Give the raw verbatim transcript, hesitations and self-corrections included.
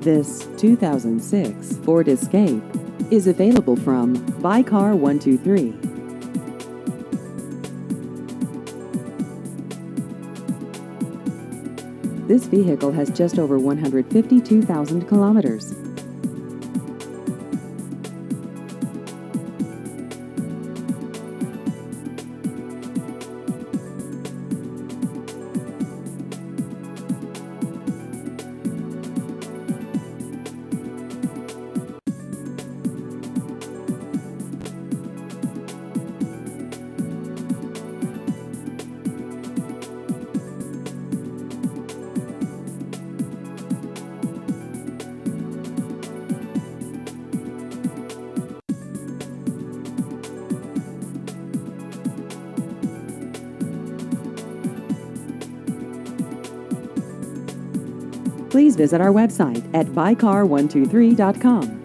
This two thousand six Ford Escape is available from Buy Car one two three. This vehicle has just over one hundred fifty-two thousand kilometers. Please visit our website at buy car one two three dot com.